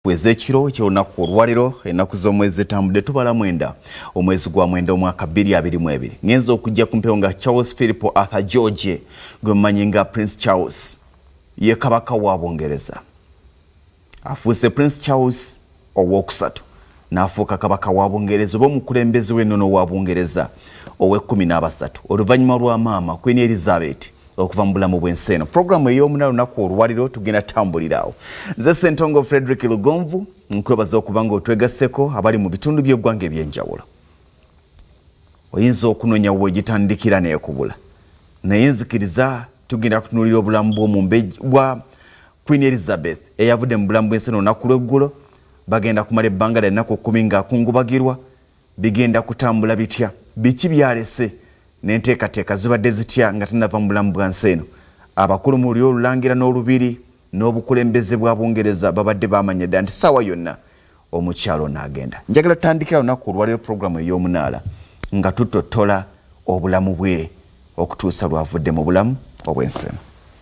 Kwezekiro ky'olunaku olwaliro ennaku z'omwezi etambudde tubala mwenda omwezi gwa mwenda omwaka 2022 ngenza okujja ku mpewo nga Charles Philip Arthur George gwe mmanyi nga Prince Charles ye kabaka wa Bungereza afuuse Prince Charles ow'okusatu n'afuuka kabaka wa Bungereza oba omukulembeze w'ennono wa Bungereza owe-13 oluvannyuma lwa maama Queen Elizabeth okuva mu bulamu bw'ensi eno. Programu ey'omunaalo lunaku olwaliro tugenda tambulirawo. Nze Ssentongo Frederick Lugonvu nkwebaza okuba nga otwegasseko abali mu bitundu by'eggwanga eby'enjawulo. Oyinza okunoonya weegitandikira neekubula naye nzikiriza tugenda kutunuulira obulamu bw'omumbejja bwa Queen Elizabeth eyavudde mu bulamu bw'ensi eno olunaku lw'eggulo. Bagenda kumala ebbanga lya nnaku 10 ng'akungubagirwa. Bigenda kutambula bitya, biki byalese n'enteekateeka zibadde zitya nga tanava mu bulamu bwa nsi eno. Abakulu mu lyo olulangira n'olubiri n'obukulembeze bwa Bungereza babadde bamanya dda nti ssaawa yonna omukyalo n'agenda. Njagala tutandikira lunaku olwaliro puroguramu ey'omunaala nga tutottola obulamu bwe okutuusa lwavudde mu bulamu obw'ensi eno.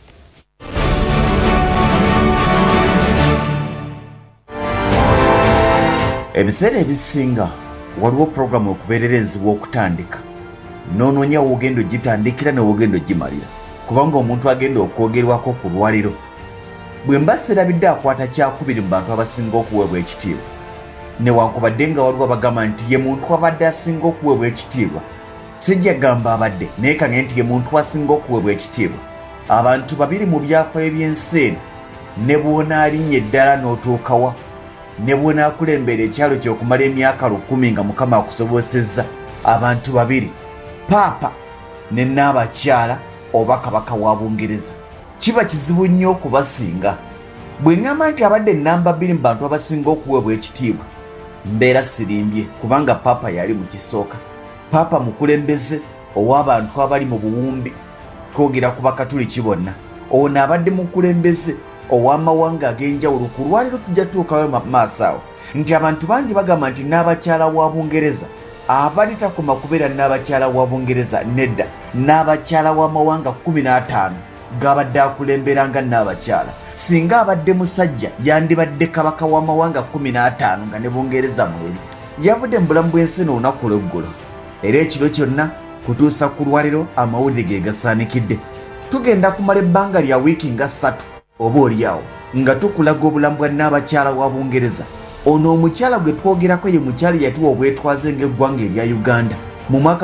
Ebiseera ebisinga waliwo puroguramu okubeerera enzibu okutandika. N'onoonya w'ogenda ogitandikira ne w'ogenda ogimalira. Kubanga omuntu agenda okwogerwako ku lwaliro bwe mba sirabidde akwata kyakubiri mu bantu abasinga okuweebwa ekitiibwa. Newankubadde nga waliwo abagamba nti ye muntu abadde asinga okuweebwa ekitiibwa. Sijja gamba abadde naye kange nti ye muntu asinga okuweebwa ekitiibwa. Abantu babiri mu byafaayo by'ensi eno ne bw'onaalinnye eddala n'otuukawa ne bw'onaakulembera ekyalo ky'okumala emyaka 10 nga Mukama akusobozesezza. Abantu babiri, Paapa ne Nnaabakyala oba kabaka wa Bungereza. Kiba kizibu nnyo okubasinga. Bwe ngamba nti abadde nnamba 2 mu bantu abasinga okuweebwa ekitiibwa mbeera sirimbye kubanga Paapa yali mu kisooka. Paapa mukulembeze ow'abantu abali mu buwumbi. Twogera ku bakatuliki bonna. Ono abadde mukulembeze ow'amawanga ag'enjawulo. Ku lwaliro tujja tuukayo maaso awo nti abantu bangi bagamba nti Nnaabakyala wa Bungereza abali takoma kubeera Nnaabakyala wa Bungereza nedda. Nnaabakyala w'amawanga 15 gabadde akulembera nga Nnaabakyala. Singa abadde musajja yandibadde kabaka w'amawanga 15 nga ne Bungereza mweri. Yavudde mu bulamu bw'ensi eno olunaku lw'eggulo. Era ekiro kyonna kutuusa ku lwaliro amawulire ge gasaanikidde. Tugenda kumala ebbanga lya wiiki nga 3 oba oliawo nga tukulaga obulamu bwa Nnaabakyala wa Bungereza. Ono omukyala gwe twogerako ye mukyala yatuwa obwetwaze ng'eggwanga erya Uganda mu mwaka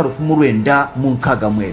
1962.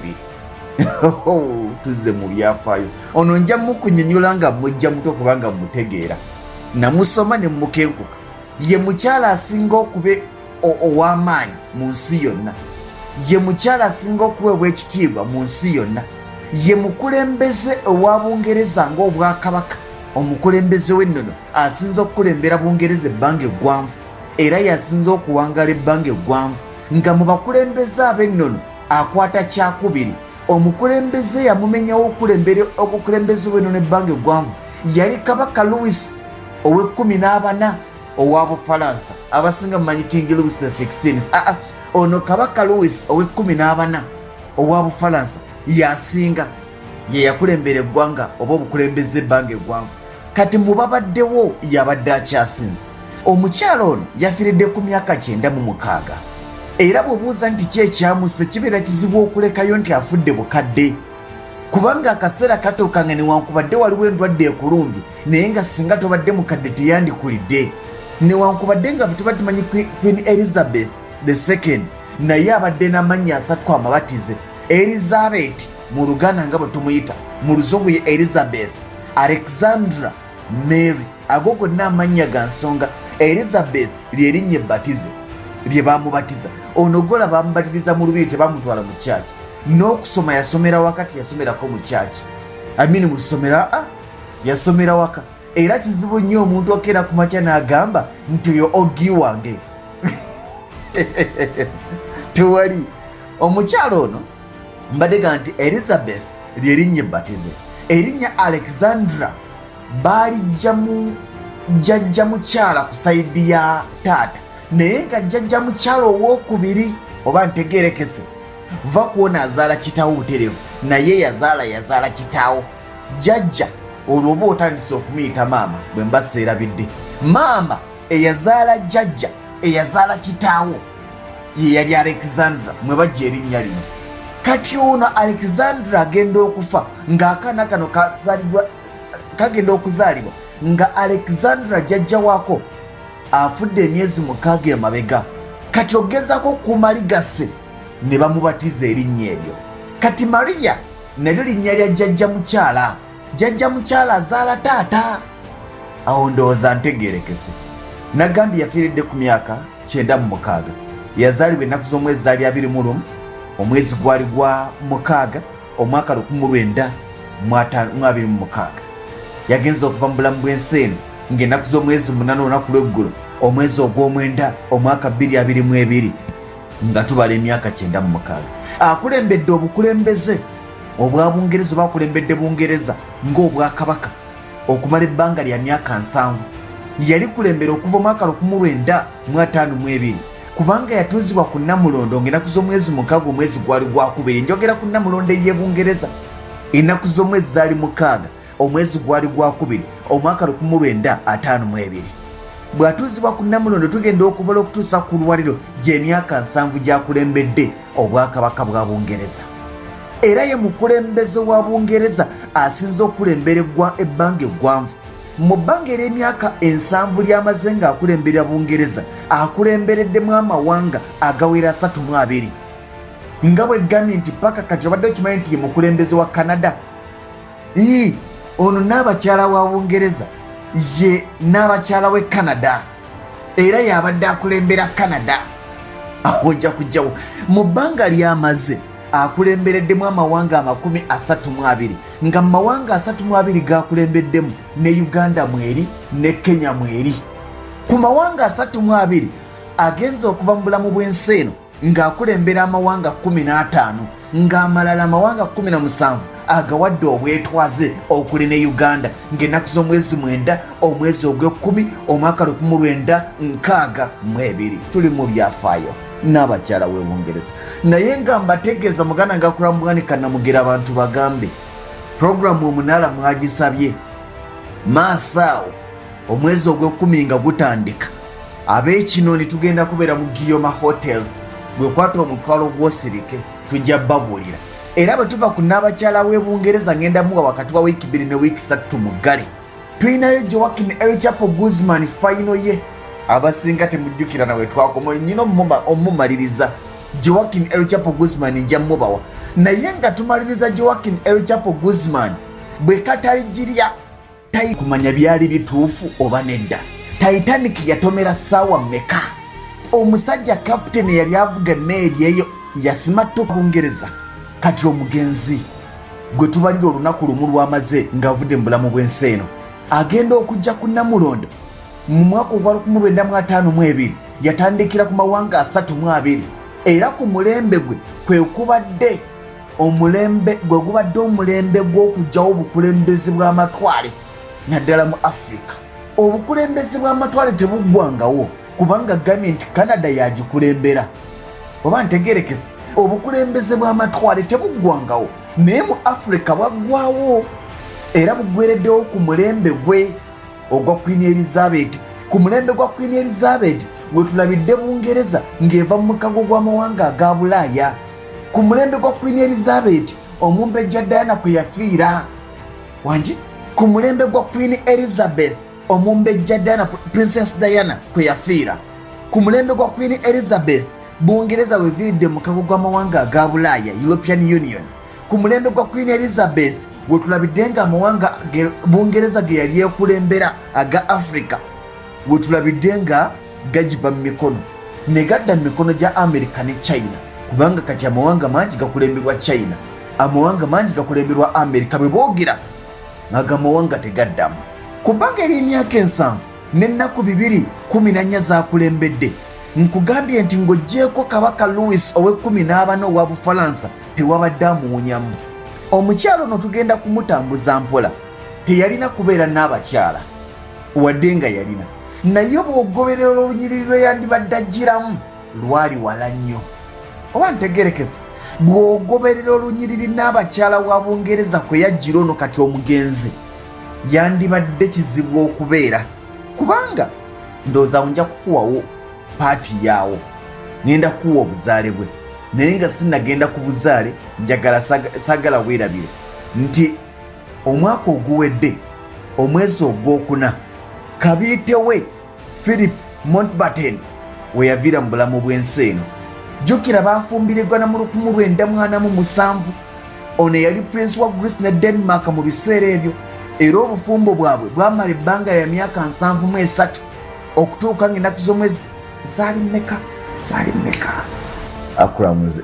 Tuzze mu byafaayo. Ono nja mukunyonyola nga mujja muto kubanga mutegeera. Namusoma ne mukenkuka. Ye mukyala asinga okube ow'amaanyi mu nsi yonna. Ye mukyala asinga okuweebwa ekitiibwa mu nsi yonna. Ye mukulembeze owa Bungereza ng'obwakabaka. Omukulembeze w'ennono asinza okukulembera Bungereza ebbanga eggwanvu era yasinza okuwangala ebbanga eggwanvu nga mu bakulembeze ab'ennono akwata kyakubiri. Omukulembeze yamumenyawo obukulembeze bw'ennono ebbanga eggwanvu yali kabaka Louis owe-14 owa Bufalansa. Abasinga mumanyi King Louis the 16th. Ono kabaka Louis owe-14 owa Bufalansa yasinga ye yakulembera eggwanga oba obukulembeze ebbanga eggwanvu. Kati mu babaddewo yabadde akyasinze. Omukyala ono yafiiridde ku myaka 96 era bw'obuuza nti ki ekyamusse kibeera kizibu okulekayo nti afudde bukadde kubanga akaseera katuukanga newankubadde waliwo endwadde ekulumbye naye nga singa tobadde mukadde teyandikulidde. Newankubadde nga tuba tumanyi Queen Elizabeth II naye abadde n'amannya 3 amabatize. Elizabeth mu Luganda nga bwe tumuyita, mu Luzungu ye Elizabeth, Alexandra, Mary. Ago gonna amannya ga nsonga. Elizabeth ly'erinnya ebbatize lye bamubatiza. Ono gola bamubatiriza mu lubiri tebamutwala mu kyaki. N'okusoma yasomera wakati yasomerako mu kyaki. Mu ssomera yasomera waka. Era kizibu nnyo omuntu okeera ku makya n'agamba nti oyo oggi wange. Tewali. Omukyalo ono mbadega nti Elizabeth ly'erinnya ebbatize. Erinnya Alexandra balijja mu jjajja mukyala ku sayidi ya taata naye nga jjajja mukyala ow'okubiri oba ntegeerekese va kuwona azaala kitaawo buterevu naye yazaala kitaawo. Jjajja olwo oba otandise okumuyita maama bwe mba seerabidde. maama eyazaala jjajja eyazaala kitaawo ye yali Alexandra mwe bajja erinnya lino. Kati ono Alexandra agenda okufa ng'akaana kano kagenda okuzaalibwa nga Alexandra jjajja waako afudde emyezi 6 emabega. Kati ogezaako kumaligase ne bamubatiza erinnya eryo. Kati Maria nalyo linnya lya jjajja mukyala. Jjajja mukyala azaala taata. Awo ndowooza ntegeerekese. Nagambye yafiiridde ku myaka 96. Yazaalibwa ennaku z'omwezi zaali 21 omwezi gwali gwa 6 omwaka 1926. Yagenze okuva mu bulamu bw'ensi eno ng'ennaku z'omwezi 8 olunaku lw'eggulo omwezi ogw'omwenda omwaka 2022 nga tubala emyaka 96. Akulembedde obukulembeze obwa Bungereza oba akulembedde Bungereza ng'obwakabaka okumala ebbanga lya myaka 7. Yali kulembera okuva omwaka 1952 kubanga yatuuzibwa ku Nnamulondo ng'ennaku z'omwezi 6 omwezi gwali gwakubiri. Njogera ku Nnamulondo ey'e Bungereza. Ennaku z'omwezi zaali 6 omwezi gwali gwakubiri omwaka 1952. Bw'atuuzibwa ku Nnamulondo tugenda okubola okutuusa ku lwaliro gy'emyaka 7 gy'akulembedde obwakabaka bwa Bungereza. Era ye mukulembeze wa Bungereza asinze okulembera ebbanga eggwanvu. Mu bbanga ery'emyaka 7 ly'amaze ng'akulembera Bungereza akulembereddemu amawanga agawera 32. Nga bwe ggambye nti paka kati obadde okimanyi nti ye mukulembeze wa Canada. Ono Nnaabakyala wa Bungereza ye Nnaabakyala w'e Canada era yabadde akulembera Canada. Aho ojja kujjawo mu bbanga ly'amaze akulembereddemu amawanga 32 nga mu mawanga 32 gakulembeddemu ne Uganda mweri ne Kenya mweri. Ku mawanga 32 agenze okuva mu bulamu bw'ensi eno ng'akulembera amawanga 15 ng'amalala amawanga 17 agawadde obwetwaze okuli ne Uganda ng'ennaku z'omwezi 9 omwezi ogw'ekumi omwaka 1962. Tuli mu byafaayo Nnaabakyala w'e Bungereza. Naye nga mbategeeza muganda ngakulambuganika namugera abantu bagambe programu omunaala mwagisabye maasaawo omwezi ogw'ekumi nga gutandika ab'Ekinoni tugenda kubeera mu Giyoma Hotel. Bwe kwata omutwalo gw'osirike tujja babuulira. Era bwe tuva ku Nnaabakyala w'e Bungereza ngenda muwa wakati wa wiiki 2 ne wiiki 3 mu ggale. Tuyinayo Joaquin Elchapo Guzman final ye abasinga temujjukira nawe twakoma nnyina omumaliriza Joaquin Elchapo Guzman nja mubawa. Naye nga tumaliriza Joaquin Elchapo Guzman bwe katalijirya tayi kumanya byali bituufu oba nedda. Titanic yatomera ssaawa mmeka? Omusajja captain yali avuga emmeeri eyo yasimatta Bungereza. Kati omugenzi gwe tubalira olunaku lumu lwamaze ng'avudde mu bulamu bw'ensi eno agenda okujja ku Nnamulondo mu mwaka ogwa 1952 yatandikira ku mawanga 32 era ku mulembe gwe kwe kubadde omulembe gwe gubadde omulembe gw'okugyawo obukulembeze bw'amatwale naddala mu Africa. Obukulembeze bw'amatwale tebuggwangawo kubanga gambye nti Canada yagikulembera oba ntegeerekese. Obukulembeze bw'amatwale tebuggwangawo naye mu Africa bwaggwawo era buggwereddewo ku mulembe gwe ogwa Queen Elizabeth. Ku mulembe gwa Queen Elizabeth gwe tulabidde Bungereza ng'eva mu mukago gw'amawanga aga Bulaaya. Ku mulembe gwa Queen Elizabeth omumbejja Diana kwe yafiira wangi. Ku mulembe gwa Queen Elizabeth omumbejja Diana Princess Diana kwe yafiira. Ku mulembe gwa Queen Elizabeth Bungereza weviridde mu mukago gw'amawanga aga Bulaaya European Union. Ku mulembe gwa Queen Elizabeth gwe tulabidde nga amawanga Bungereza ge yali ekulembera aga Africa gwe tulabidde nga gagiva mu mikono ne gadda mu mikono gya America ne China kubanga kati amawanga mangi gakulemberwa China amawanga mangi gakulemberwa America. Bwe boogera aga amawanga tegaddamu kubanga eri emyaka 7 n'ennaku 214 zakulembedde. Nkugambye nti ng'oggyeko kabaka Louis ow'e14 owa Bufalansa tewabadde amuwunyamu. Omukyalo ono tugenda kumutambuza mpola teyalina kubeera Nnaabakyala wadde nga yalina naye bw'ogoberera olunyiriri lwe yandibadde agiramu lwali wala nnyo oba ntegeerekese. Bw'ogoberera olunyiriri Nnaabakyala wa Bungereza kwe yajjira ono kati omugenzi yandibadde kizibu okubeera kubanga ndowooza nja kukuwawo paati yaawo ngenda kuwa obuzaale bwe naye nga sinnagenda ku buzaale njagala saagala weerabire nti omwaka oguwedde omwezi ogwokuna kabiitewe Philip Mountbatten we yaviira mu bulamu bw'ensi eno. Jjukira baafumbiriddwa na mu 1947 ono yali prince wa Greece ne Denmark mu biseera ebyo era obufumbo bwabwe bwamala ebbanga lya myaka 73 okutuuka ng'ennaku z'omwezi zaali mmeka akulamuze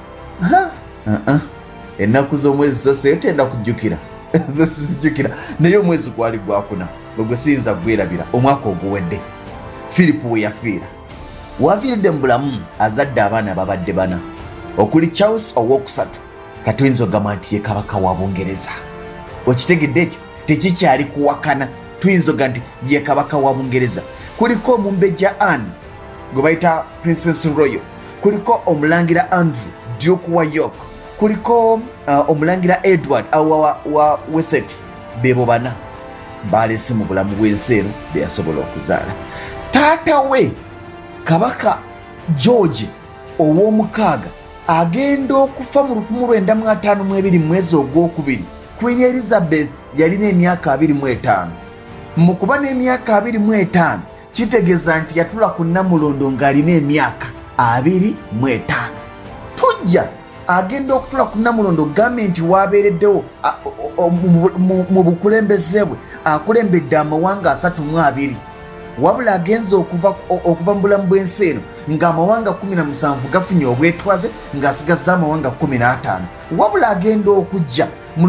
ennaku z'omwezi zose yotenda kujjukira zo sizijjukira naye omwezi gwali gwakuna bwe gusiyinza gwerabira omwaka oguwedde Philip we yafiira waviiridde mu bulamu azadde abaana babadde bana okuli Charles owokusatu katuyinza ogamba nti ye kabaka wa Bungereza. Okitegedde ekyo tekikyali kuwakana tuyinza ogamba nti ye kabaka wa Bungereza. Kuliko omumbejja Anne gwe bayita Princess Royal, kuliko omulangira Andrew Duke wa York, kuliko omulangira Edward wa Wessex. Bebo bana balese mu bulamu bw'ensi eno be yasobola okuzaala. Taata we kabaka George ow'omukaaga agenda okufa mu 1952 mwezi ogwokubiri. Queen Elizabeth yalina emyaka 25. Mu kuba n'emyaka 25 kitegeeza nti yatula ku Nnamulondo ng'alina emyaka 25. Tujja agenda okutula ku Nnamulondo gavumenti wabeereddewo mu bukulembeze bwe akulembedde amawanga 32. Wabula agenza okuva mu bulamu bw'ensi eno ng'amawanga 17 gafunye obwetwaze ng'asigazza amawanga 15. Wabula agenda okujja mu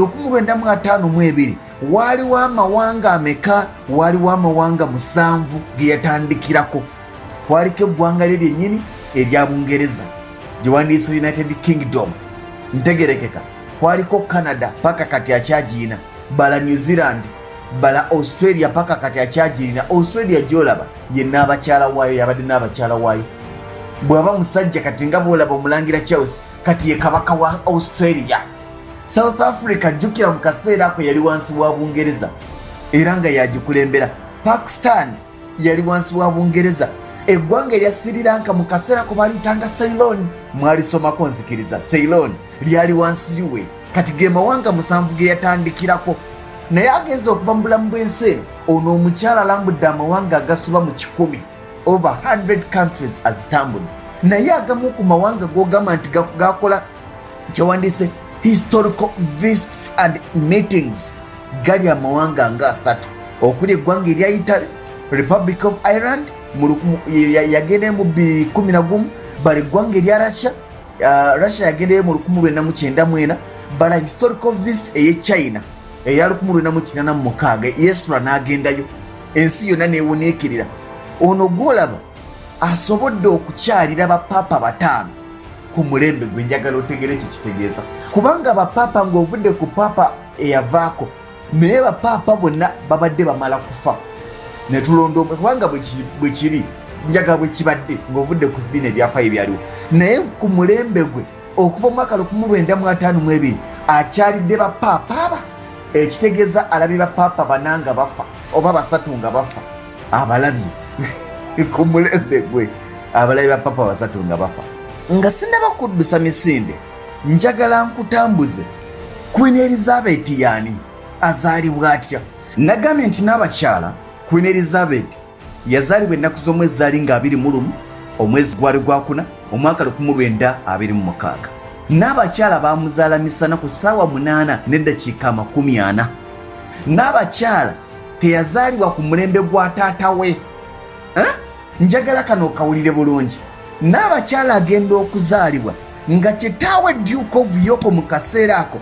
1952 waliwo amawanga ameka? Waliwo amawanga 7 ge yatandikirako. Kwaliko eggwanga lye lyennyini erya Bungereza gye wandiise United Kingdom ntegerekeka. Kwaliko Canada paka kati akyagiina, bala New Zealand, bala Australia paka kati akyagirina. Australia gy'olaba ye Nnaabakyala waayo, yabadde Nnaabakyala waayo. Bw'aba musajja kati nga bw'olaba omulangira Charles kati ye kabaka wa Australia. South Africa jjukira mu kaseera ako yali wansi wa Bungereza era nga yagikulembera. Pakistan yali wansi wa Bungereza. Eggwanga erya Sri Lanka mu kaseera ko balitanga Ceylon, mwalisomako nzikiriza. Ceylon lyali wansi we, kati ge mawanga 7 ge yatandikirako. Naye agenza okuva mu bulamu bw'ensi eno ono omukyala alambudde amawanga agasuba mu 10, over 100 countries azitambudde. Naye agamu ku mawanga g'ogamba nti gakola kyewandiise historical visits and meetings gali amawanga nga 3 okuli eggwanga erya Italy, Republic of Ireland yagendeyo mu 2011, bali eggwanga erya Russia yagendeyo mu 1994, bala historical visit eye China eya 1986 Yesura n'agendayo. Ensi yonna neewuniikirira. Ono gw'olaba asobodde okukyalira bapapa 5 ku mulembe gwe. Njagala otegere kye kitegeeza, kubanga bapapa ng'ovudde ku papa eyavaako naye bapapa bonna babadde bamala kufa ne tulonda kubanga bwe kiri njagala bwe kibadde ng'ovudde ku bino ebyafaayo ebyaliwo. Naye ku mulembe gwe okuva mu mwaka 1952 akyalidde bapapa aba, ekitegeeza alabye bapapa 4 nga bafa oba 3 nga bafa. Abalabye ku mulembe gwe abalabye bapapa 3 nga bafa. Nga sinaba kuddusa misinde njagala nkutambuze Queen Elizabeth yani azaalibwa atya. Nagambye nti Nnaabakyala Queen Elizabeth yazaalibwa ennaku z'omwezi zaali nga 21 omwezi gwali gwakuna omwaka 1926. Nnaabakyala baamuzaala misana ku ssaawa 8:40. Nnaabakyala teyazaalibwa ku mulembe gwa taata we. Njagala kano okawulire bulungi. Nnaabakyala agenda okuzaalibwa nga kitaawe Duke of York mu kaseera ako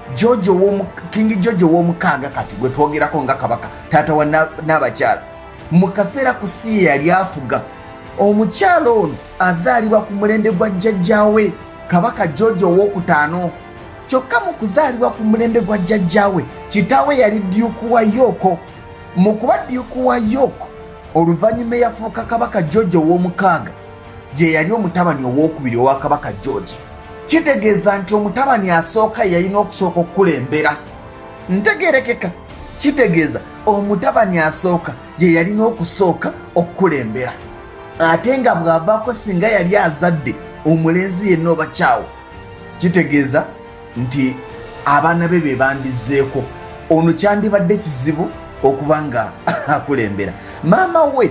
King George ow'omukaaga kati gwe twogerako nga kabaka taata wa Nnaabakyala mu kaseera ku si yali afuga. Omukyala ono azaalibwa ku mulembe gwa jjajjaawe kabaka George owookutaano. Kyokka mu kuzaalibwa ku mulembe gwa jjajjaawe kitaawe yali Duke wa York. Mu kuba Duke wa York oluvannyuma yafuuka kabaka George ow'omukaaga ye yali omutabani owookubiri owa kabaka George. Kitegeeza nti omutabani asooka yalina okusooka okukulembera. Ntegeerekeka. Kitegeeza omutabani asooka ye yalina okusooka okukulembera ate nga bw'avaako singa yali azadde omulenzi yenna oba kyawo kitegeeza nti abaana be be bandizeeko ono kyandibadde kizibu okuba nga akulembera. Maama we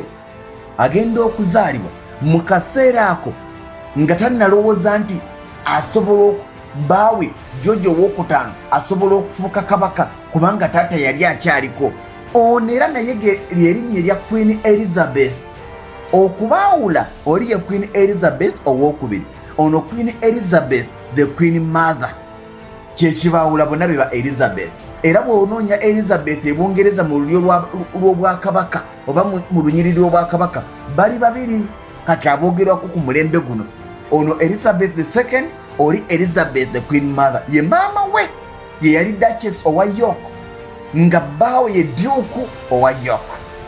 agenda okuzaalibwa mu kaseera ako nga tannalowooza nti asobola baawe Jojo owookutaano asobola okufuuka kabaka kubanga taata yali akyaliko. Ono era naye lyerinnya erya Queen Elizabeth. Okubaawula oli ye Queen Elizabeth owookubiri, ono Queen Elizabeth the Queen Mother kyekibaawula bonna be ba Elizabeth. Era bw'onoonya Elizabeth ebungereza mu lulyo lw'obwakabaka oba mu lunyiriri lw'obwakabaka bali babiri kati aboogerwako ku mulembe guno. Ono Elizabeth II oli Elizabeth the Queen Mother ye maama we ye yali Duchess owa York nga bbaawe ye Duke owa York.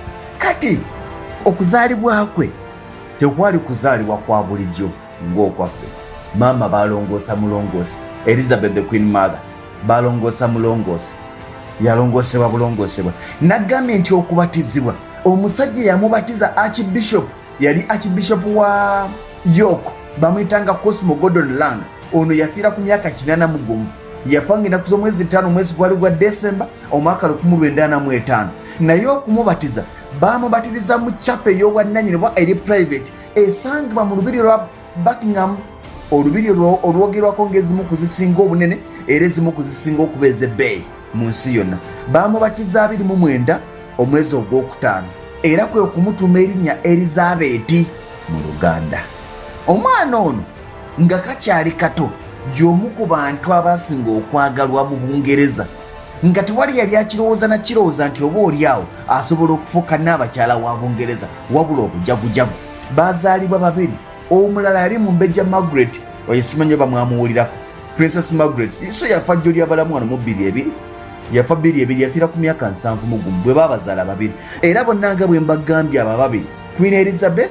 Kati okuzaalibwa kwe tekwali kuzaalibwa kwa bulijjo ng'okwaffe. Maama balongoosa mulongoosi Elizabeth the Queen Mother balongoosa mulongoosi yalongoosebwa bulongoosebwa. Nagambye nti okubatizibwa omusajja yamubatiza Archbishop yali Archbishop wa York bamuyitanga Cosmo Gordon Lang. Ono yafiira ku myaka 81 yafa ng'ennaku z'omwezi 5 mwezi gwali gwa December omwaka 1945. naye okumubatiza bamubatiriza mu chapel ey'obwannannyini oba eri private esangibwa mu lubiri lwa Buckingham, olubiri olwogerwako ng'ezimu kuzisinga obunene era ezimu kuzisinga okuba ez'ebbeeyi mu nsi yonna. Bamubatiza 29 omwezi ogwokutaano era kwe okumutuuma erinnya Elizabeth mu Luganda. Omwana ono nga kakyali kato y'omu ku bantu abasinga okwagalwa mu Bungereza nga tewali yali akirowooza na kirowooza nti oba oliawo asobola okufuuka Nnaabakyala wa Bungereza wabula obujagujagu. Bazaalibwa babiri, omulala yali Mumbejja Margaret oyo simanyi oba mwamuwulirako, Princess Margaret so yafa jjo ly'abalamu wano mu 22 yafa 22 yafiira ku myaka 71 bwe baabazaala babiri era bonna nga bwe mbagambye aba babiri Queen Elizabeth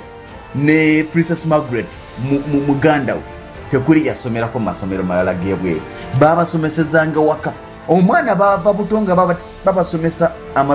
ne Princess Margaret muganda we tekuli yasomerako mu masomero malala g'ebweru baabasomesezanga waka. Omwana bava buto nga babasomesa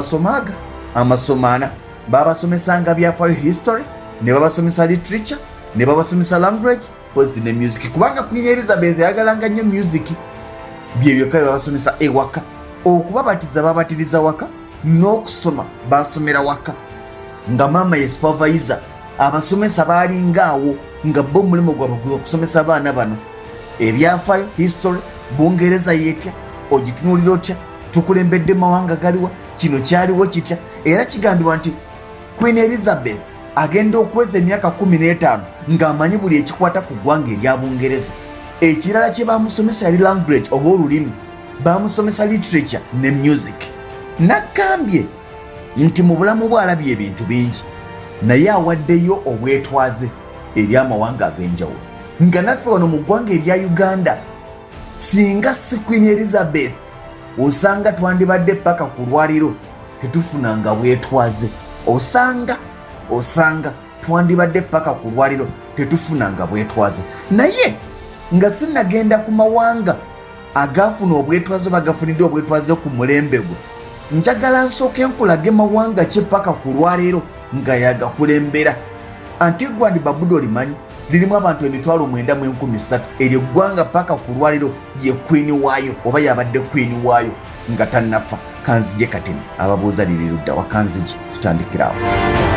amasomaana babasomesanga Ebyafaayo history ne babasomesa literature ne babasomesa language pozi ne music kubanga Queen Elizabeth yagalanga nnyo music byebyo kale babasomesa ewaka. Okubabatiza babatiriza waka n'okusoma basomera waka nga maama ye supervisor abasomesa baalingaawo nga bo mulimu gwabwe okusomesa abaana bano Ebyafaayo history Bungereza yetya ogitunuulira otya tukulembedde mawanga galiwa kino kyaliwo kitya. Era kigambibwa nti Queen Elizabeth agenda okuweza emyaka 15 ng'amanyi buli ekikwata ku ggwanga erya Bungereza. Ekirala kye bamusomesa yali language oba olulimi, bamusomesa literature ne music. Nagambye nti mu bulamu bw'alabye ebintu bingi naye awaddeyo obwetwaze eri amawanga ag'enjawulo nga naffe wano mu ggwanga erya Uganda singa si Queen Elizabeth osanga twandibadde paka ku lwaliro tetufunanga bwetwaze. Osanga twandibadde paka ku lwaliro tetufunanga bwetwaze. Naye nga sinnagenda ku mawanga agafuna obwetwaze bagafunidde obwetwaze ku mulembe gwe njagala nsooke nkulage mawanga kye paka ku lwaliro nga yagakulembera. Antigua and Barbuda olimanyi lirimu abantu 9,300 eryo ggwanga paka ku lwaliro ye queen waayo oba yabadde queen waayo nga tannafa. Kanzije katini ababuuza liri ludda wa kanzije tutandikirawo.